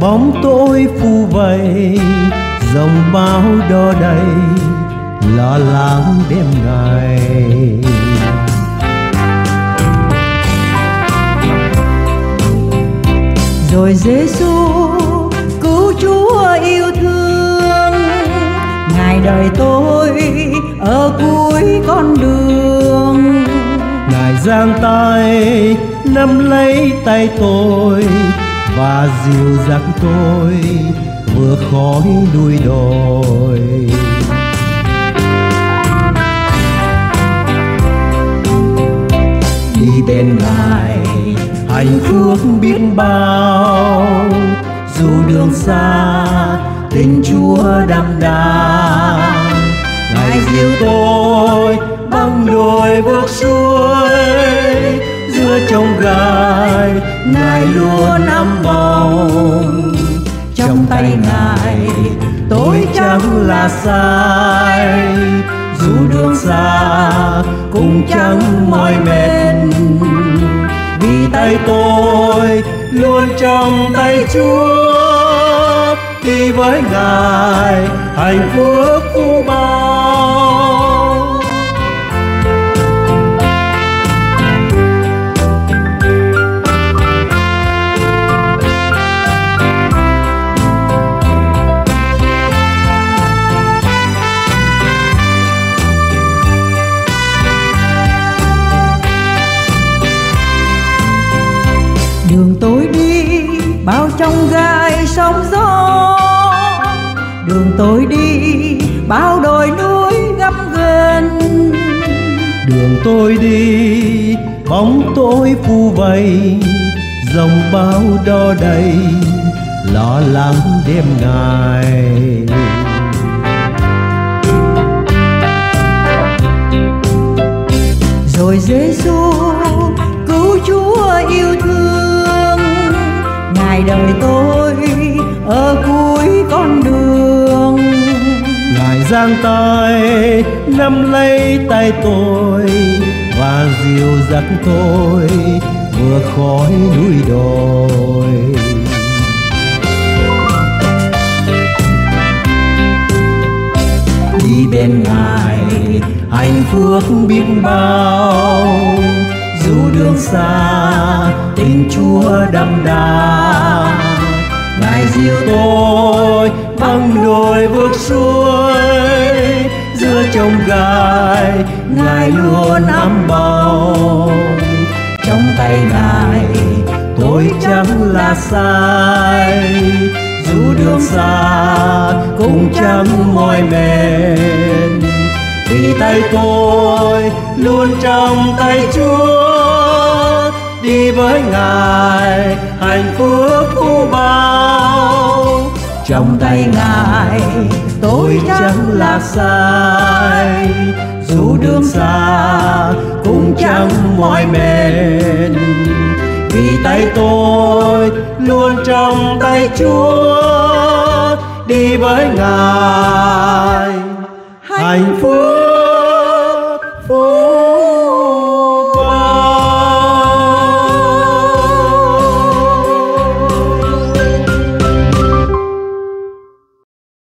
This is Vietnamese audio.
bóng tối phu vây, dòng bão đo đầy lo lắng đêm ngày. Rồi Giêsu cứu Chúa yêu thương, Ngài đợi tôi ở cuối con đường. Ngài giang tay nắm lấy tay tôi và dìu dắt tôi vượt khỏi núi đồi. Đi bên Ngài hạnh phúc biết bao, dù đường xa tình Chúa đậm đà. Ngài dìu tôi băng đồi vượt suối, giữa chông gai Ngài luôn ấm bồng. Trong tay Ngài tôi chẳng là sai, dù đường xa cũng chẳng mỏi mệt, vì tay tôi luôn trong tay Chúa. Đi với Ngài hạnh phúc vô bao. Đường tôi đi bao trong gai sóng gió, đường tôi đi bao đồi núi gấp ghềnh. Đường tôi đi bóng tối phu vây, dòng bão đo đầy lo lắng đêm ngày. Rồi Giêsu cứu Chúa yêu thương, Ngài đợi tôi ở cuối con đường. Ngài giang tay nắm lấy tay tôi và dìu dắt tôi vượt khỏi núi đồi. Đi bên Ngài hạnh phúc biết bao, dù đường xa tình Chúa đậm đà. Ngài dìu tôi băng đồi vượt suối, giữa chông gai Ngài luôn ấm bồng. Trong tay Ngài tôi chẳng là sai, dù đường xa cũng chẳng mỏi mệt, vì tay tôi luôn trong tay Chúa. Đi với Ngài hạnh phúc vô bao. Trong tay Ngài tôi chẳng là sai, dù đường xa cũng chẳng mỏi mệt, vì tay tôi luôn trong tay Chúa. Đi với Ngài